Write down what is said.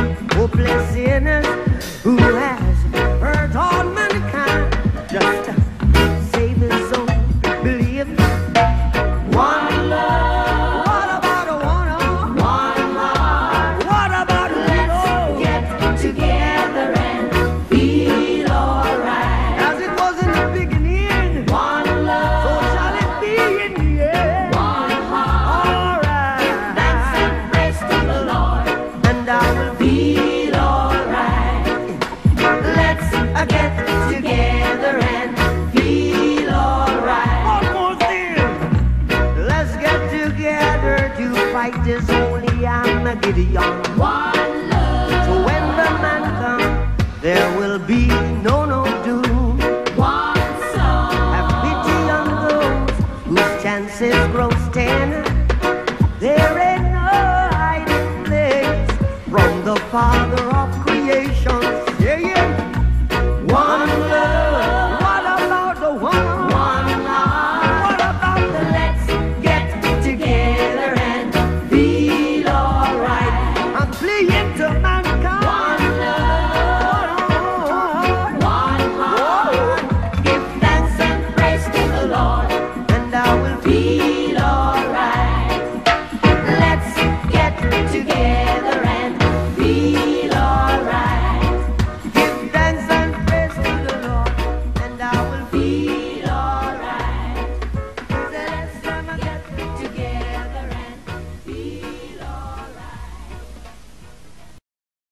hopeless sinners who has hurt all mankind. Just save his soul, believe. One love. What about a one? One heart. What about a little? Let's get together and feel alright. As it was in the beginning. One love. So shall it be in the end. One heart. Alright. Thanks and praise to the Lord, and I will feel alright. Let's get together and feel alright. One more thing. Let's get together to fight this holy Armageddon. One love. So when the man comes, there will be no doom. One song. Have pity on those whose chances grow thin. There ain't no hiding place from the Father of creation.